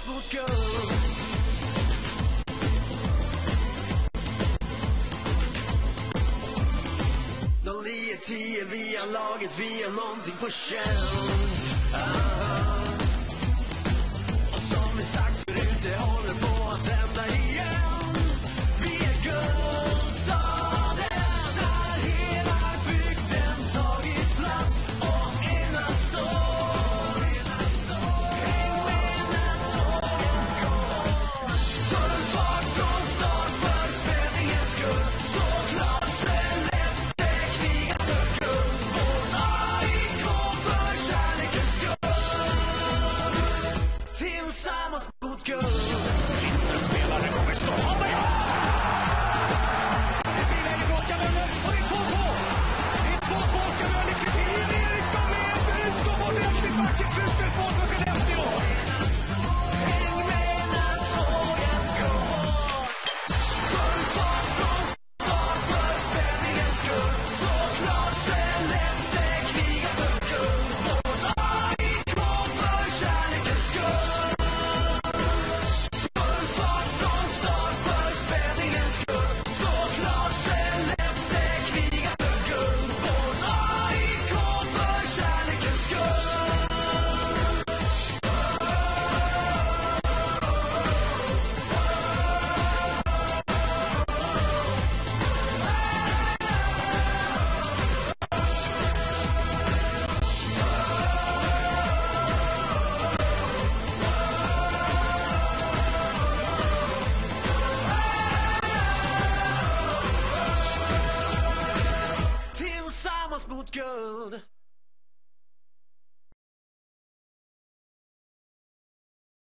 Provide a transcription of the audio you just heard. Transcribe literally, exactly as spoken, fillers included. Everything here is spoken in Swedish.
Tillsammans mot guld. noll nio tio, vi har laget, vi har någonting på känn. Ah. Och som vi sagt förut, det håller på att hända igen. Vi är guldstaden, där hela bygden tagit plats och enastår. Häng med när tåget går. Full fart från start för spänningens skull. Såklart Skellefteå krigar för guld. Vårt A I K för kärlekens skull. Tillsammans mot guld. Lindström spelare kommer slå. Kommer ja! Det blir läge på Oskar Möller. Och det är två två. Det är två två. Oskar Möller. Kristin Eriksson med ett utomordentligt vackert slutspelsmål för Skellefteå. Häng med när tåget går. Full fart från start för spänningens skull. Såklart Skellefteå krigar för guld. Vårt A I K för kärlekens skull. Full fart från start för spänningens skull. Såklart Skellefteå krigar för guld. Vårt A I K för kärlekens skull. Tillsammans mot guld.